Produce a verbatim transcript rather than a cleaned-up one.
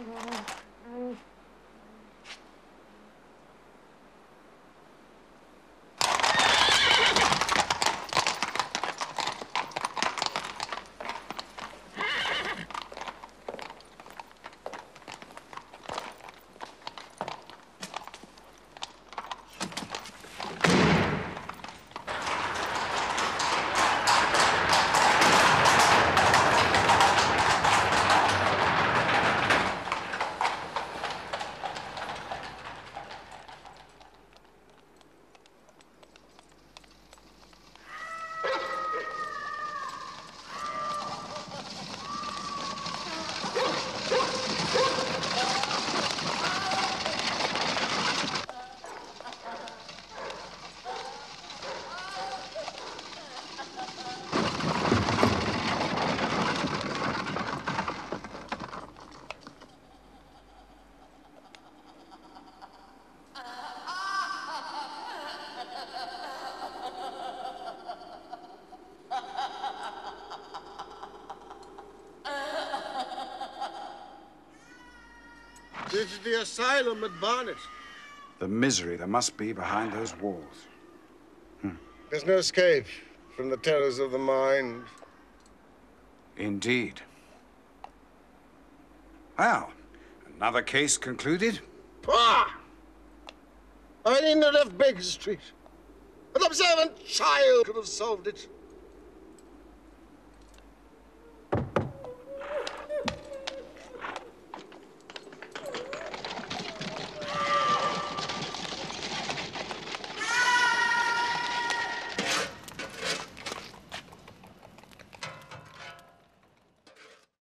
This is the asylum at Barnet. The misery there must be behind those walls. Hmm. There's no escape from the terrors of the mind. Indeed. Well, another case concluded? Pah! I needn't have left Baker Street. An observant child could have solved it.